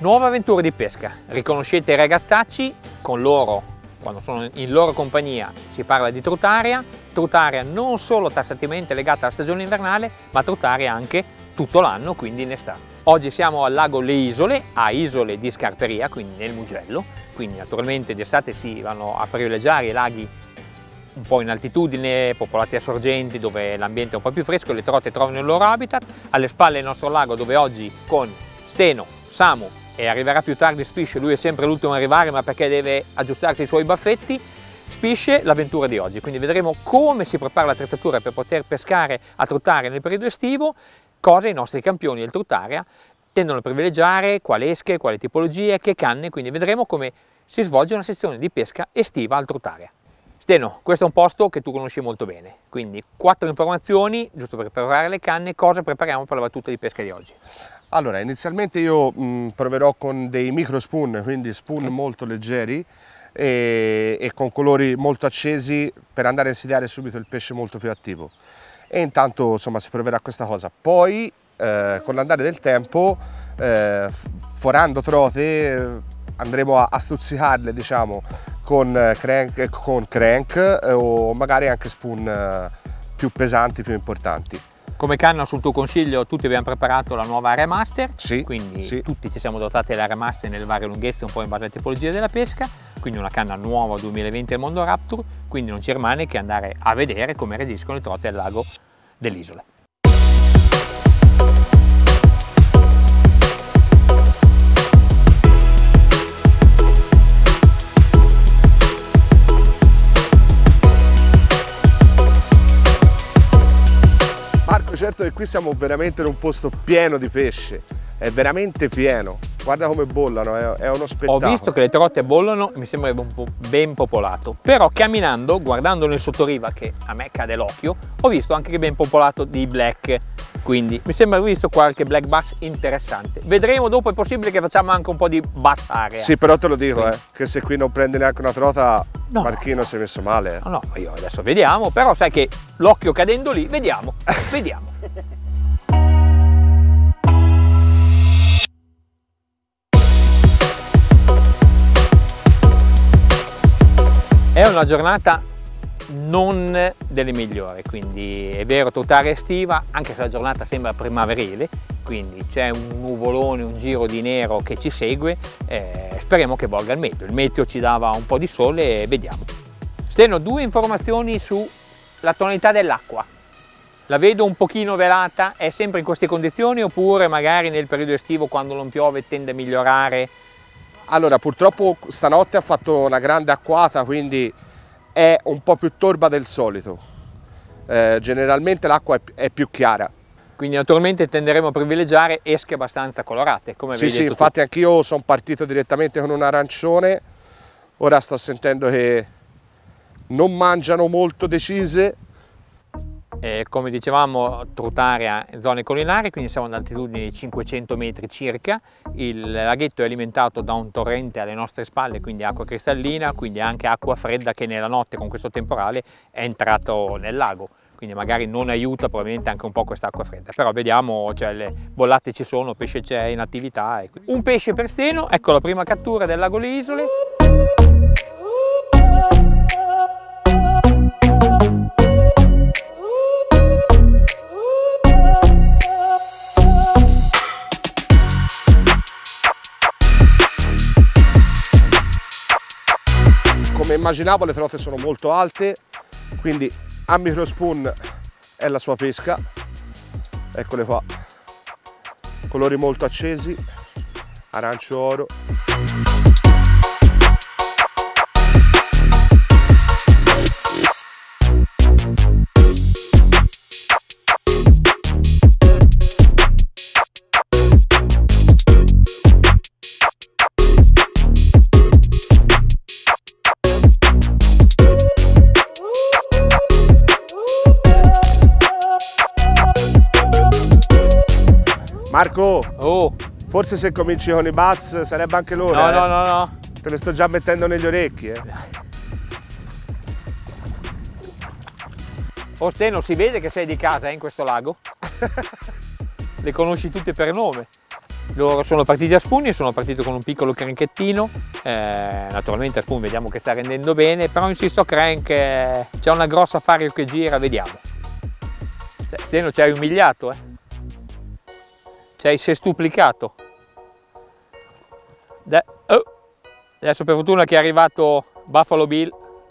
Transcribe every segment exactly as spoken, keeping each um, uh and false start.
Nuova avventura di pesca. Riconoscete i ragazzacci, con loro, quando sono in loro compagnia, si parla di trutaria. Trutaria non solo tassativamente legata alla stagione invernale, ma trutaria anche tutto l'anno, quindi in estate. Oggi siamo al lago Le Isole, a Isole di Scarperia, quindi nel Mugello. Quindi naturalmente d'estate si vanno a privilegiare i laghi un po' in altitudine, popolati a sorgenti, dove l'ambiente è un po' più fresco, le trote trovano il loro habitat. Alle spalle il nostro lago, dove oggi con Steno, Samu e arriverà più tardi Spisce, lui è sempre l'ultimo a arrivare ma perché deve aggiustarsi i suoi baffetti, Spisce l'avventura di oggi. Quindi vedremo come si prepara l'attrezzatura per poter pescare a trutaria nel periodo estivo, cosa i nostri campioni del trutaria tendono a privilegiare, quali esche, quali tipologie, che canne, quindi vedremo come si svolge una sezione di pesca estiva al trutaria. Steno, questo è un posto che tu conosci molto bene, quindi quattro informazioni, giusto per preparare le canne, cosa prepariamo per la battuta di pesca di oggi? Allora, inizialmente io mh, proverò con dei micro spoon, quindi spoon okay. molto leggeri e, e con colori molto accesi per andare a insidiare subito il pesce molto più attivo. E intanto insomma si proverà questa cosa. Poi eh, con l'andare del tempo, eh, forando trote, eh, andremo a, a stuzzicarle diciamo con crank, con crank eh, o magari anche spoon eh, più pesanti, più importanti. Come canna, sul tuo consiglio, tutti abbiamo preparato la nuova Area Master, sì, quindi sì. tutti ci siamo dotati dell'Area Master nelle varie lunghezze, un po' in base alla tipologia della pesca, quindi una canna nuova duemilaventi al Mondo Raptor, quindi non ci rimane che andare a vedere come reagiscono le trote al lago delle Isole. Certo che qui siamo veramente in un posto pieno di pesce, è veramente pieno, guarda come bollano, è, è uno spettacolo. Ho visto che le trote bollano e mi sembra un po' ben popolato, però camminando, guardando nel sottoriva che a me cade l'occhio, ho visto anche che è ben popolato di black, quindi mi sembra aver visto qualche black bass interessante. Vedremo dopo, è possibile che facciamo anche un po' di bass area. Sì, però te lo dico, eh, che se qui non prende neanche una trota, no, Marchino si è messo male. Eh. No, no, io adesso vediamo, però sai che l'occhio cadendo lì, vediamo, vediamo. È una giornata non delle migliori, quindi è vero, trutaria estiva, anche se la giornata sembra primaverile, quindi c'è un nuvolone, un giro di nero che ci segue, eh, speriamo che volga il meteo. Il meteo ci dava un po' di sole e vediamo. Steno, due informazioni sulla tonalità dell'acqua. La vedo un pochino velata, è sempre in queste condizioni oppure magari nel periodo estivo quando non piove tende a migliorare? Allora, purtroppo stanotte ha fatto una grande acquata, quindi è un po' più torba del solito. Eh, generalmente l'acqua è, è più chiara. Quindi naturalmente tenderemo a privilegiare esche abbastanza colorate, come sì, vedi. Sì, infatti anch'io sono partito direttamente con un arancione, ora sto sentendo che non mangiano molto decise. Eh, come dicevamo, trutaria in zone collinari, quindi siamo ad altitudini di cinquecento metri circa. Il laghetto è alimentato da un torrente alle nostre spalle, quindi acqua cristallina, quindi anche acqua fredda che nella notte con questo temporale è entrato nel lago, quindi magari non aiuta probabilmente anche un po' quest'acqua fredda, però vediamo, cioè, le bollate ci sono, pesce c'è in attività. Un pesce per Steno, ecco la prima cattura del lago Le Isole. Come immaginavo le trote sono molto alte, quindi a micro spoon è la sua pesca. Eccole qua, colori molto accesi, arancio oro. Marco, oh. forse se cominci con i bass sarebbe anche l'ora. No, eh? no, no, no. Te le sto già mettendo negli orecchi. Eh. Oh Steno, si vede che sei di casa eh, in questo lago? Le conosci tutte per nome. Loro sono partiti a spunni, sono partito con un piccolo cranchettino, eh, naturalmente a spoon vediamo che sta rendendo bene, però insisto crank, eh, c'è una grossa fario che gira, vediamo. Steno, ci hai umiliato, eh? Ci hai sestuplicato. De oh. Adesso per fortuna che è arrivato Buffalo Bill.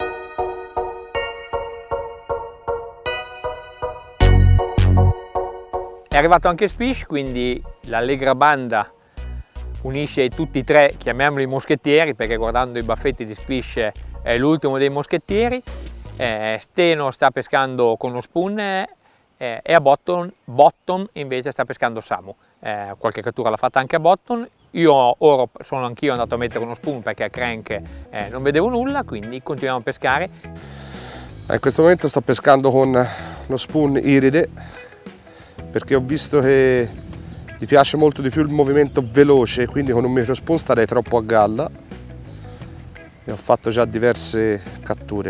È arrivato anche Spish, quindi l'allegra banda unisce tutti e tre, chiamiamoli moschettieri, perché guardando i baffetti di Spish è l'ultimo dei moschettieri. Eh, Steno sta pescando con lo spoon eh, e a Bottom, Bottom invece sta pescando Samu. Eh, qualche cattura l'ha fatta anche a Bottom. Io ora sono anch'io andato a mettere uno spoon perché a crank eh, non vedevo nulla, quindi continuiamo a pescare. In questo momento sto pescando con lo spoon Iride, perché ho visto che gli piace molto di più il movimento veloce, quindi con un microspoon starei troppo a galla e ho fatto già diverse catture.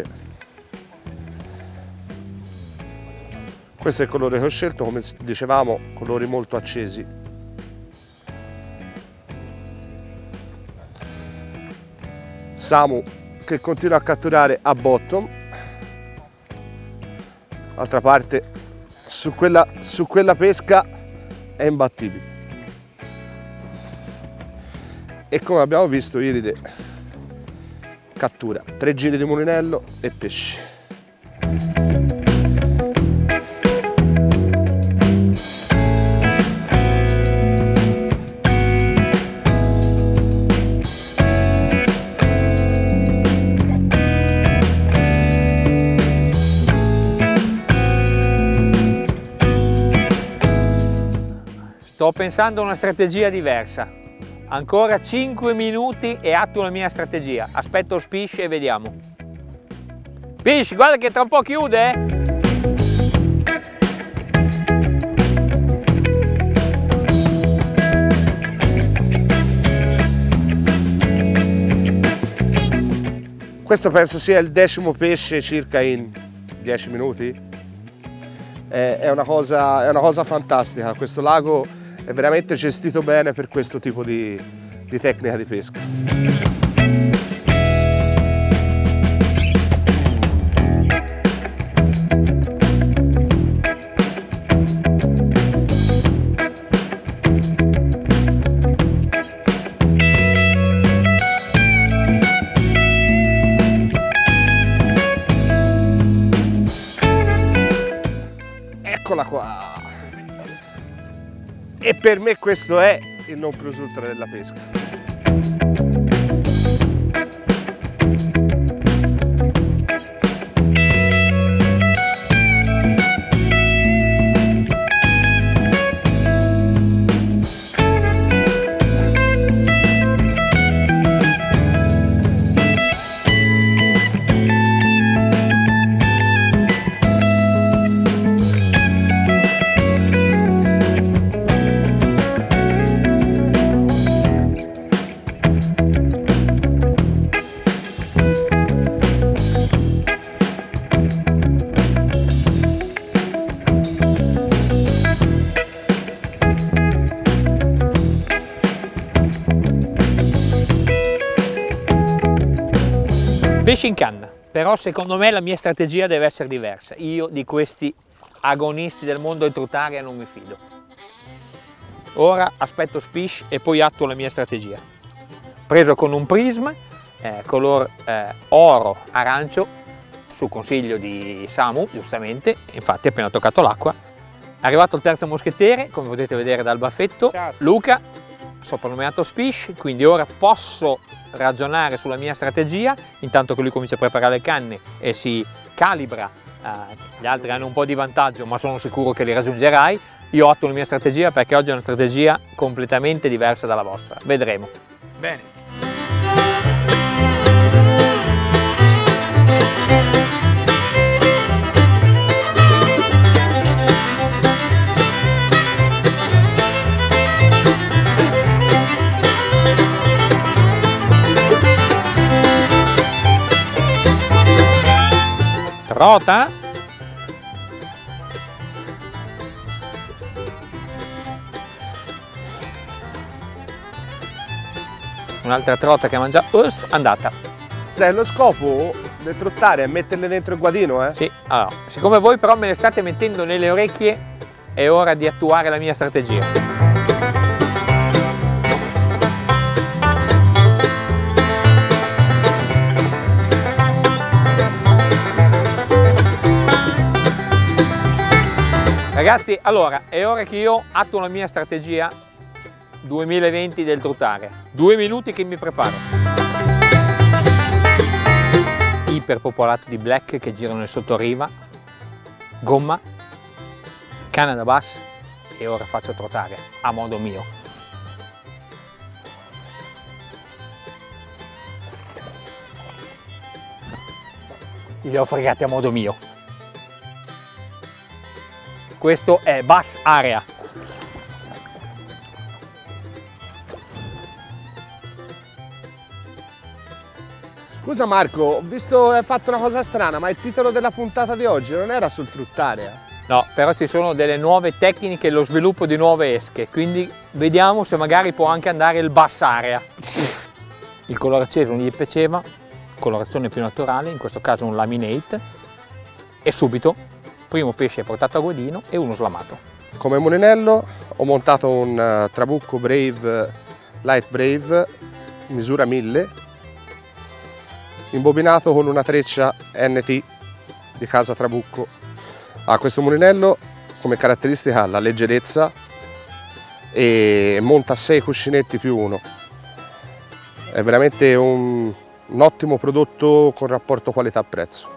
Questo è il colore che ho scelto, come dicevamo, colori molto accesi. Samu che continua a catturare a Bottom. D'altra parte su quella, su quella pesca è imbattibile. E come abbiamo visto Iride cattura tre giri di mulinello e pesce. Sto pensando a una strategia diversa. Ancora cinque minuti e attuo la mia strategia. Aspetto Spish e vediamo. Spish, guarda che tra un po' chiude, eh? Questo penso sia il decimo pesce circa in dieci minuti. È una cosa, è una cosa fantastica. Questo lago è veramente gestito bene per questo tipo di, di tecnica di pesca. Eccola qua! E per me questo è il non plus ultra della pesca. Pesce in canna, però secondo me la mia strategia deve essere diversa. Io di questi agonisti del mondo del trutaria non mi fido. Ora aspetto Spish e poi attuo la mia strategia. Preso con un prisma, eh, color eh, oro arancio, su consiglio di Samu, giustamente, infatti appena toccato l'acqua. Arrivato il terzo moschettiere, come potete vedere dal baffetto, ciao. Luca, soprannominato Spish, quindi ora posso ragionare sulla mia strategia, intanto che lui comincia a preparare le canne e si calibra. Eh, gli altri hanno un po' di vantaggio, ma sono sicuro che li raggiungerai. Io attuo la mia strategia perché oggi è una strategia completamente diversa dalla vostra. Vedremo. Bene. Rota. un'altra trota che mangia, us, andata. Dai, lo scopo del trottare è metterle dentro il guadino, eh? Sì, allora, siccome voi però me le state mettendo nelle orecchie, è ora di attuare la mia strategia. Ragazzi, allora, è ora che io attuo la mia strategia duemilaventi del trottare. Due minuti che mi preparo. Iperpopolato di black che girano in sottoriva, gomma, canna da bass e ora faccio trottare a modo mio. Li ho fregati a modo mio. Questo è bass area. Scusa Marco, ho visto che hai fatto una cosa strana, ma il titolo della puntata di oggi non era sul trottare? No, però ci sono delle nuove tecniche e lo sviluppo di nuove esche, quindi vediamo se magari può anche andare il bass area. Il colore acceso non gli piaceva, colorazione più naturale, in questo caso un laminate, e subito primo pesce portato a guadino e uno slamato. Come mulinello ho montato un uh, Trabucco Brave Light Brave misura mille, imbobinato con una treccia N T di casa Trabucco. Ah, questo mulinello come caratteristica ha la leggerezza e monta sei cuscinetti più uno. È veramente un, un ottimo prodotto con rapporto qualità-prezzo.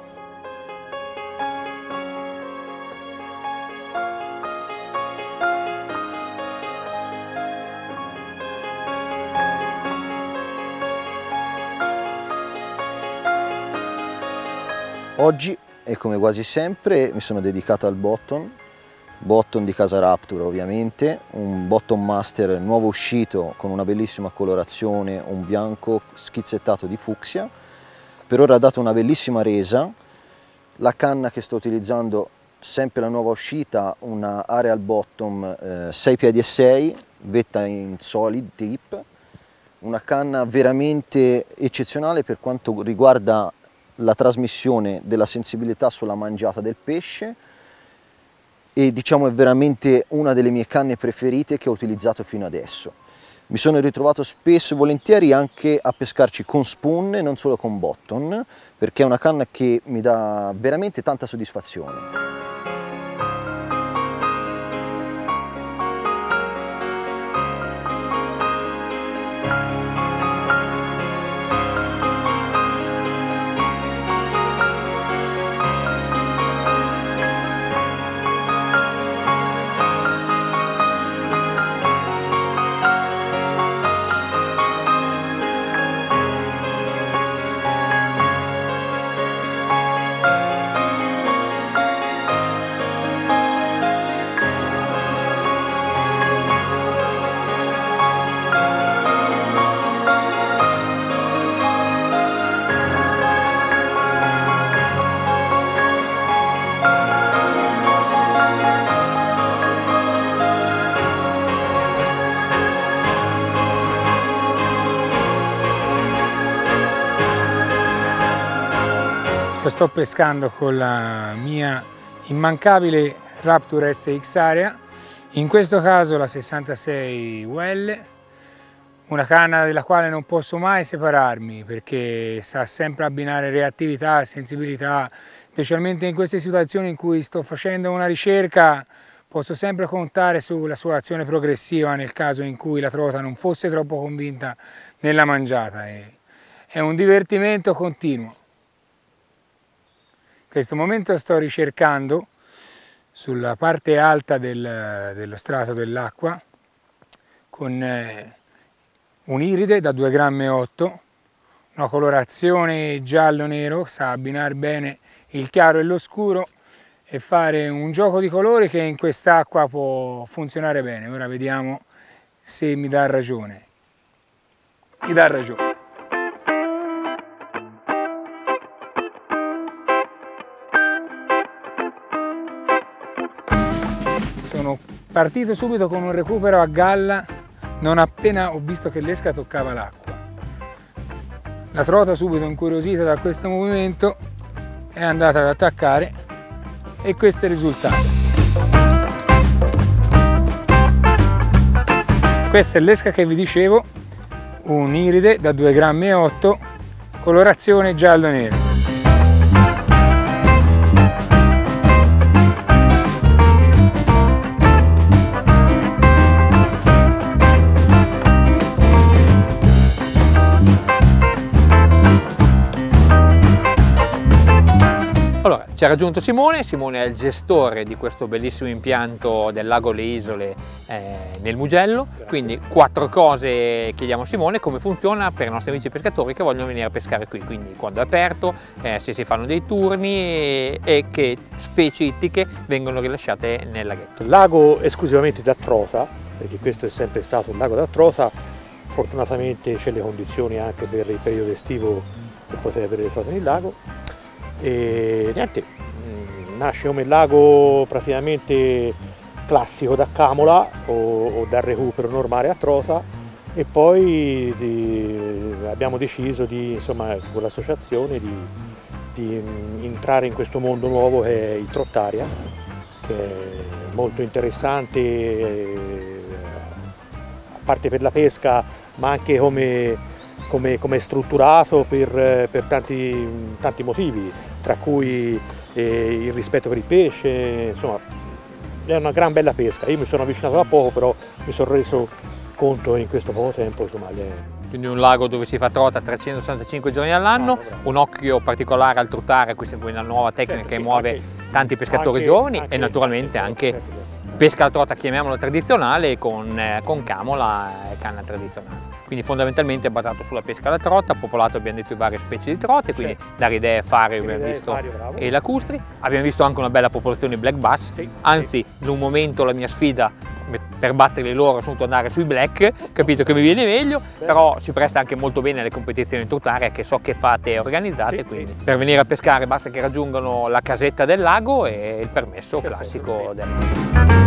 Oggi, e come quasi sempre, mi sono dedicato al bottom, bottom di casa Rapture ovviamente, un bottom master nuovo uscito con una bellissima colorazione, un bianco schizzettato di fucsia. Per ora ha dato una bellissima resa. La canna che sto utilizzando, sempre la nuova uscita, una Aerial Bottom eh, sei piedi e sei, vetta in solid tip, una canna veramente eccezionale per quanto riguarda la trasmissione della sensibilità sulla mangiata del pesce e diciamo è veramente una delle mie canne preferite che ho utilizzato fino adesso. Mi sono ritrovato spesso e volentieri anche a pescarci con spoon e non solo con bottom, perché è una canna che mi dà veramente tanta soddisfazione. Sto pescando con la mia immancabile Rapture S X Area, in questo caso la sessantasei U L, una canna della quale non posso mai separarmi perché sa sempre abbinare reattività e sensibilità, specialmente in queste situazioni in cui sto facendo una ricerca. Posso sempre contare sulla sua azione progressiva nel caso in cui la trota non fosse troppo convinta nella mangiata. È un divertimento continuo. In questo momento sto ricercando sulla parte alta del, dello strato dell'acqua con eh, un'iride da due virgola otto grammi, una colorazione giallo-nero, sa abbinare bene il chiaro e lo scuro e fare un gioco di colori che in quest'acqua può funzionare bene. Ora vediamo se mi dà ragione. Mi dà ragione. Sono partito subito con un recupero a galla non appena ho visto che l'esca toccava l'acqua. La trota, subito incuriosita da questo movimento, è andata ad attaccare e questo è il risultato. Questa è l'esca che vi dicevo, un iride da due virgola otto grammi, colorazione giallo-nero. Allora, ci ha raggiunto Simone, Simone è il gestore di questo bellissimo impianto del lago Le Isole eh, nel Mugello. Grazie. Quindi quattro cose chiediamo a Simone: come funziona per i nostri amici pescatori che vogliono venire a pescare qui, quindi quando è aperto, eh, se si fanno dei turni e, e che specie ittiche vengono rilasciate nel laghetto. Lago esclusivamente da trosa, perché questo è sempre stato un lago da trosa. Fortunatamente c'è le condizioni anche per il periodo estivo per poter avere le trose nel lago. E niente, nasce come lago praticamente classico da camola o, o dal recupero normale a trosa, e poi di, abbiamo deciso di, insomma, con l'associazione di, di entrare in questo mondo nuovo che è il Trottaria, che è molto interessante, a parte per la pesca, ma anche come come, come è strutturato per, per tanti, tanti motivi, tra cui eh, il rispetto per il pesce. Insomma, è una gran bella pesca. Io mi sono avvicinato da poco, però mi sono reso conto in questo poco tempo, insomma, le... Quindi un lago dove si fa trota trecentosessantacinque giorni all'anno, ah, un occhio particolare al trottare, questa è una nuova tecnica, certo, che sì, muove anche, tanti pescatori anche, giovani anche, e naturalmente anche, anche pesca alla trota, chiamiamola tradizionale, con, eh, con camola e canna tradizionale. Quindi fondamentalmente è basato sulla pesca alla trota, popolato, abbiamo detto, di varie specie di trote, quindi sì, dare idee, fare, abbiamo visto, fario, e lacustri. Abbiamo visto anche una bella popolazione di black bass, sì, anzi sì, in un momento la mia sfida per batterli loro sono andare sui black, capito che mi viene meglio, però si presta anche molto bene alle competizioni in trottaria, che so che fate e organizzate, sì, quindi sì, per venire a pescare basta che raggiungano la casetta del lago e il permesso classico del lago.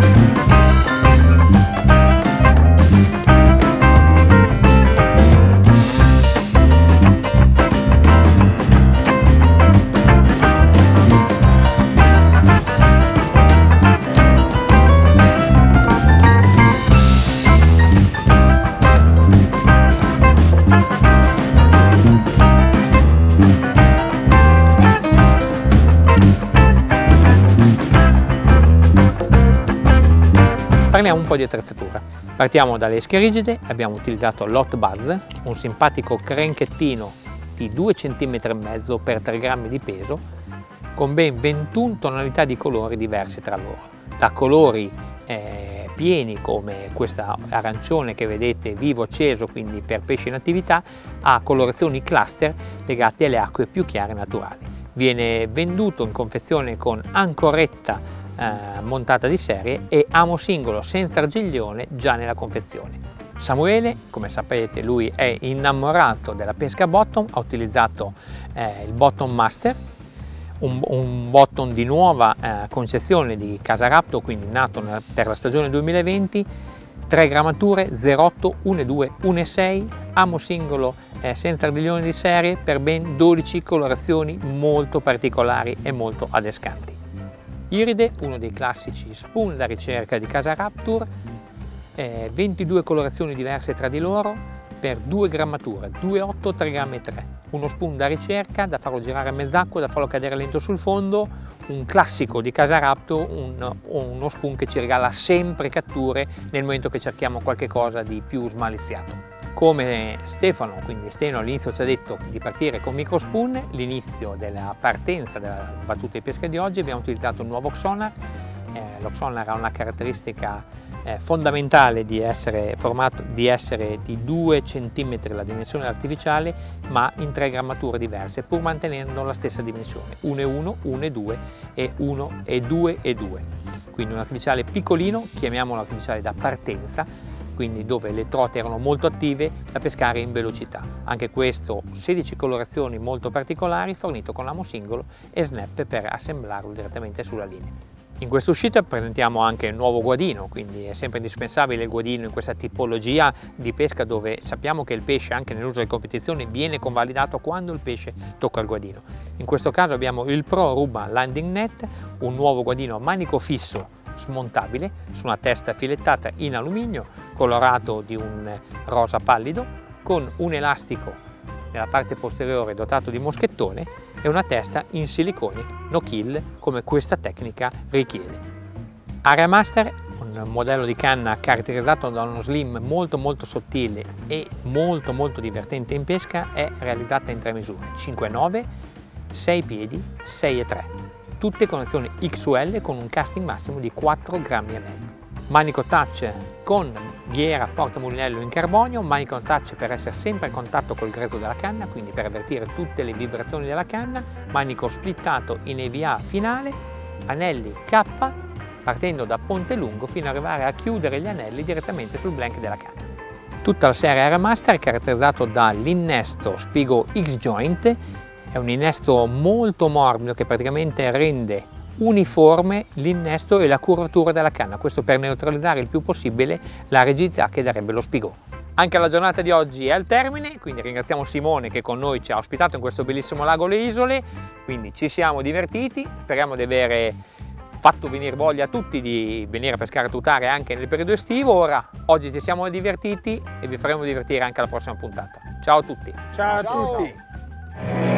Parliamo un po' di attrezzatura. Partiamo dalle esche rigide. Abbiamo utilizzato l'Hot Buzz, un simpatico cranchettino di due virgola cinque centimetri per tre grammi di peso, con ben ventuno tonalità di colori diverse tra loro, da colori eh, pieni come questa arancione che vedete vivo acceso, quindi per pesci in attività, a colorazioni cluster legate alle acque più chiare naturali. Viene venduto in confezione con ancoretta eh, montata di serie e amo singolo senza argiglione già nella confezione. Samuele, come sapete, lui è innamorato della pesca bottom, ha utilizzato eh, il Bottom Master, un, un bottom di nuova eh, concezione di Casa Raptor, quindi nato per la stagione duemilaventi, tre grammature, zero virgola otto, uno virgola due, uno virgola sei, amo singolo eh, senza ardiglione di serie per ben dodici colorazioni molto particolari e molto adescanti. Iride, uno dei classici spoon da ricerca di Casa Raptor, eh, ventidue colorazioni diverse tra di loro per due grammature, due virgola otto, tre virgola tre. Uno spoon da ricerca, da farlo girare a mezz'acqua, da farlo cadere lento sul fondo, un classico di Casa Raptor, un, uno spoon che ci regala sempre catture nel momento che cerchiamo qualche cosa di più smaliziato. Come Stefano, quindi Steno all'inizio ci ha detto di partire con microspoon, l'inizio della partenza della battuta di pesca di oggi abbiamo utilizzato un nuovo Oxonar. Eh, L'Oxonar ha una caratteristica eh, fondamentale di essere formato di essere di due centimetri la dimensione artificiale, ma in tre grammature diverse, pur mantenendo la stessa dimensione, uno e uno, uno e due e uno e due e due. Quindi un artificiale piccolino, chiamiamolo artificiale da partenza, quindi dove le trote erano molto attive, da pescare in velocità. Anche questo sedici colorazioni molto particolari, fornito con amo singolo e snap per assemblarlo direttamente sulla linea. In questa uscita presentiamo anche il nuovo guadino, quindi è sempre indispensabile il guadino in questa tipologia di pesca dove sappiamo che il pesce anche nell'uso delle competizioni viene convalidato quando il pesce tocca il guadino. In questo caso abbiamo il Pro Ruba Landing Net, un nuovo guadino a manico fisso smontabile su una testa filettata in alluminio colorato di un rosa pallido con un elastico nella parte posteriore dotato di moschettone e una testa in silicone no kill come questa tecnica richiede. Area Master, un modello di canna caratterizzato da uno slim molto molto sottile e molto molto divertente in pesca, è realizzata in tre misure, cinque e nove, sei piedi, sei e tre, tutte con azione X U L con un casting massimo di quattro grammi e mezzo. Manico touch con ghiera portamulinello in carbonio, manico touch per essere sempre in contatto col grezzo della canna, quindi per avvertire tutte le vibrazioni della canna, manico splittato in E V A finale, anelli K partendo da ponte lungo fino ad arrivare a chiudere gli anelli direttamente sul blank della canna. Tutta la serie Area Master è caratterizzato dall'innesto Spigo X-Joint, è un innesto molto morbido che praticamente rende uniforme l'innesto e la curvatura della canna, questo per neutralizzare il più possibile la rigidità che darebbe lo Spigo. Anche la giornata di oggi è al termine, quindi ringraziamo Simone che con noi ci ha ospitato in questo bellissimo lago Le Isole, quindi ci siamo divertiti, speriamo di avere fatto venire voglia a tutti di venire a pescare a Trutaria anche nel periodo estivo. Ora, oggi ci siamo divertiti e vi faremo divertire anche alla prossima puntata. Ciao a tutti! Ciao, Ciao. a tutti!